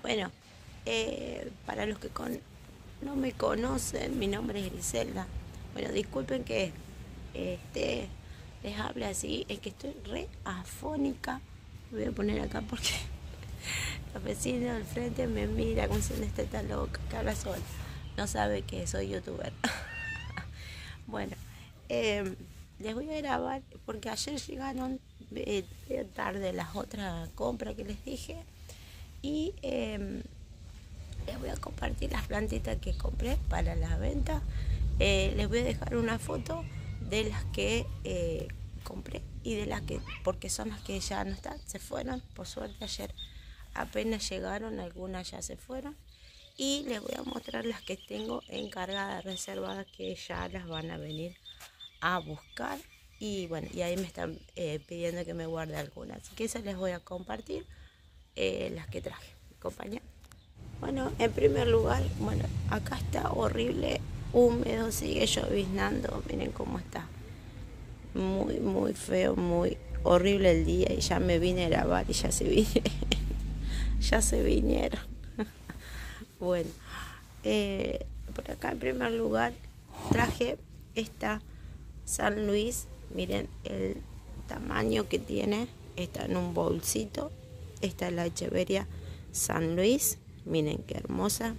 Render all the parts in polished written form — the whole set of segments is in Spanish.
Bueno, para los que no me conocen, mi nombre es Griselda. Bueno, disculpen que este, les hable así, es que estoy re afónica. Voy a poner acá porque los vecinos del frente me miran como si esta está loca, que habla sola. No sabe que soy youtuber. Bueno, les voy a grabar porque ayer llegaron tarde las otras compras que les dije y les voy a compartir las plantitas que compré para la venta. Les voy a dejar una foto de las que compré y de las que, porque son las que ya no están, se fueron. Por suerte ayer apenas llegaron, algunas ya se fueron. Y les voy a mostrar las que tengo encargadas, reservadas, que ya las van a venir a buscar. Y bueno, y ahí me están pidiendo que me guarde algunas. Así que esas les voy a compartir, las que traje. Compañía. Bueno, en primer lugar, bueno, acá está horrible, húmedo, sigue lloviznando. Miren cómo está. Muy feo, muy horrible el día. Y ya me vine a grabar y ya se vine. Ya se vinieron. Bueno, por acá en primer lugar traje esta San Luis. Miren el tamaño que tiene. Está en un bolsito. Esta es la Echeveria San Luis. Miren qué hermosa.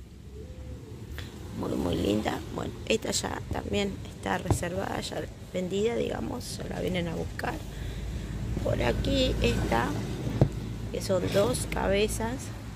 Muy linda. Bueno, esta ya también está reservada, ya vendida, digamos. Ya la vienen a buscar. Por aquí está, que son dos cabezas.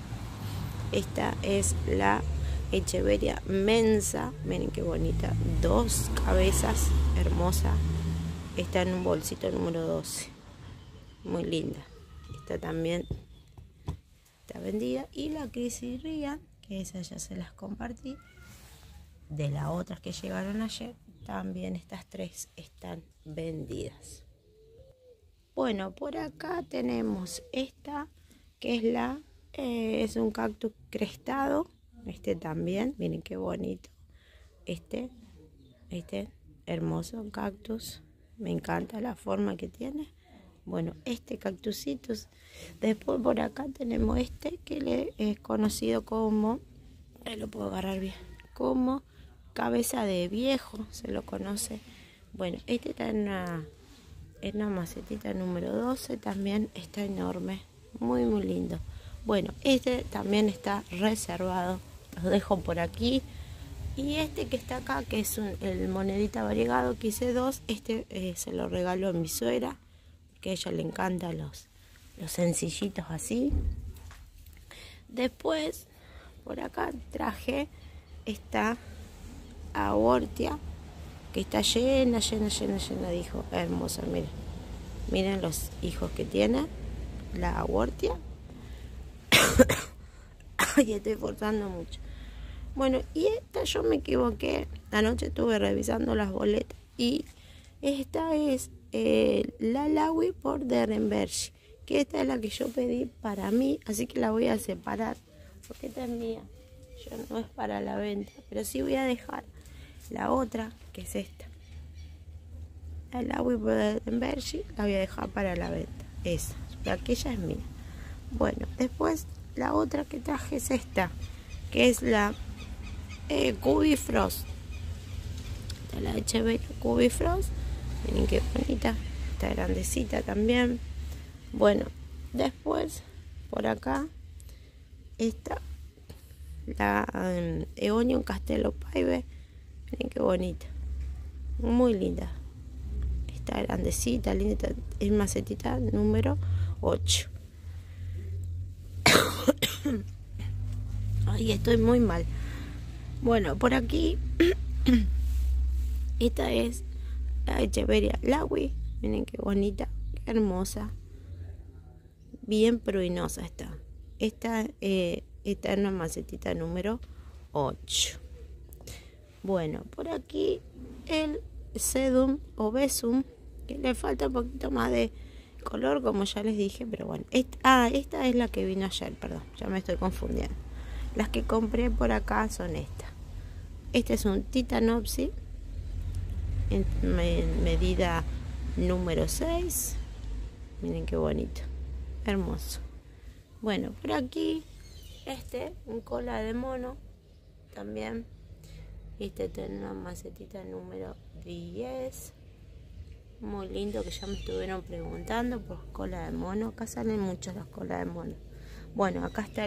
Esta es la Echeveria Mensa. Miren qué bonita. Dos cabezas, hermosa. Está en un bolsito número 12. Muy linda. Esta también está vendida. Y la Crisirría, que esa ya se las compartí. De las otras que llegaron ayer, también estas tres están vendidas. Bueno, por acá tenemos esta, que es es un cactus crestado. Este también, miren qué bonito. Este hermoso cactus. Me encanta la forma que tiene. Bueno, este cactusito. Después por acá tenemos este que es conocido como, lo puedo agarrar bien, como cabeza de viejo, se lo conoce. Bueno, este está en una macetita número 12, también está enorme, muy lindo. Bueno, este también está reservado, los dejo por aquí. Y este que está acá, que es el monedita variegado, que hice dos, se lo regaló a mi suegra, que a ella le encantan los sencillitos así. Después, por acá traje esta aortia, que está llena, dijo, hermosa, miren los hijos que tiene la aortia. Ay, estoy forzando mucho. Bueno, y esta yo me equivoqué. Anoche estuve revisando las boletas y esta es la Lawi por Derenberg, que esta es la que yo pedí para mí, así que la voy a separar porque esta es mía. Yo no es para la venta, pero sí voy a dejar la otra, que es esta. La Lawi por Derenberg la voy a dejar para la venta. Esa, pero aquella es mía. Bueno, después la otra que traje es esta, que es la Cubi Frost. La Echeveria Cubi Frost. Miren qué bonita. Está grandecita también. Bueno, después por acá está la Eonium Castello Paive. Miren qué bonita. Muy linda. Está grandecita, linda. Es macetita número 8. Ay, estoy muy mal. Bueno, por aquí esta es la Echeveria Lawi. Miren qué bonita, qué hermosa. Bien pruinosa está. Esta está en una macetita número 8. Bueno, por aquí el Sedum Obesum, que le falta un poquito más de color, como ya les dije, pero bueno. Esta es la que vino ayer, perdón, ya me estoy confundiendo. Las que compré por acá son estas. Este es un Titanopsis en medida número 6. Miren qué bonito, hermoso. Bueno, por aquí un cola de mono también. Viste, tiene una macetita número 10. Muy lindo, que ya me estuvieron preguntando por cola de mono. Acá salen muchas las colas de mono. Bueno, acá está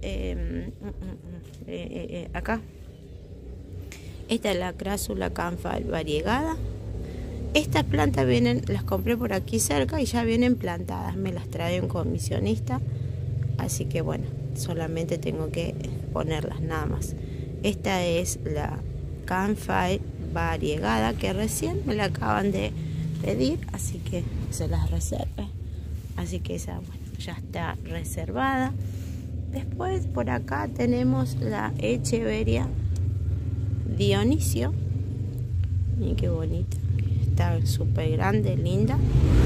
acá. Esta es la crásula Canfile variegada. Estas plantas vienen, las compré por aquí cerca y ya vienen plantadas. Me las trae un comisionista. Así que bueno, solamente tengo que ponerlas nada más. Esta es la Canfile variegada, que recién me la acaban de pedir, así que se las reserve. Así que esa, bueno, ya está reservada. Después por acá tenemos la Echeveria Dionisio. Miren qué bonita, está súper grande, linda.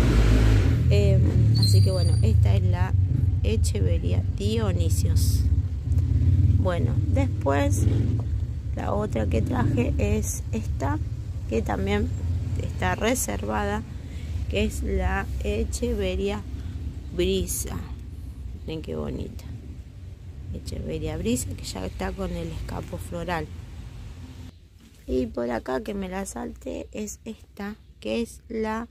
Así que bueno, esta es la Echeveria Dionisios. Bueno, después la otra que traje es esta, que también está reservada, que es la Echeveria Brisa. Miren qué bonita. Echeveria Brisa, que ya está con el escapo floral. Y por acá, que me la salté, es esta, que es la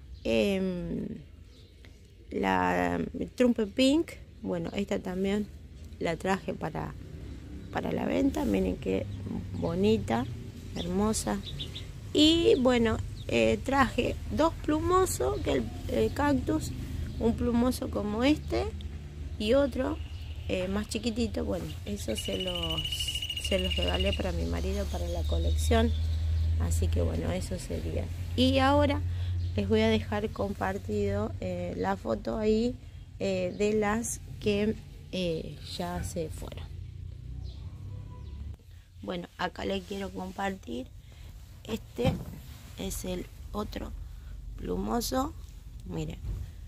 Trumpe Pink. Bueno, esta también la traje para la venta. Miren qué bonita, hermosa. Y bueno, traje dos plumosos, que el cactus, un plumoso como este y otro más chiquitito. Bueno, eso se los regalé para mi marido para la colección. Así que bueno, eso sería. Y ahora les voy a dejar compartido la foto ahí de las que ya se fueron. Bueno, acá les quiero compartir. Este es el otro plumoso. Miren,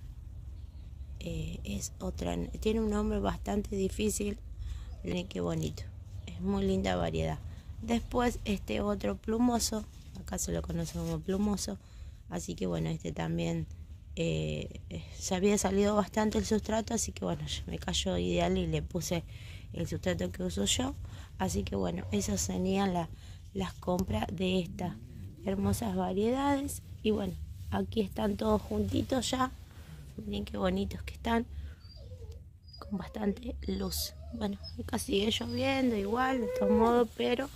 es otra, tiene un nombre bastante difícil. Miren qué bonito, es muy linda variedad. Después este otro plumoso, acá se lo conoce como plumoso. Así que bueno, este también se había salido bastante el sustrato, así que bueno, me cayó ideal y le puse el sustrato que uso yo. Así que bueno, esas serían las compras de estas hermosas variedades. Y bueno, aquí están todos juntitos ya. Miren qué bonitos que están, con bastante luz. Bueno, acá sigue lloviendo igual, de todo modo, pero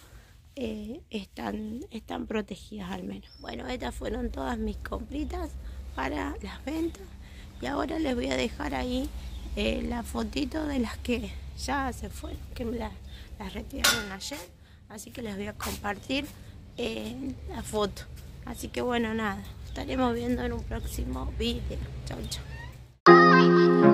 están protegidas al menos. Bueno, estas fueron todas mis compritas para las ventas. Y ahora les voy a dejar ahí la fotito de las que ya se fueron, que me las retiraron ayer. Así que les voy a compartir la foto. Así que bueno, nada, estaremos viendo en un próximo video. Chau, chau.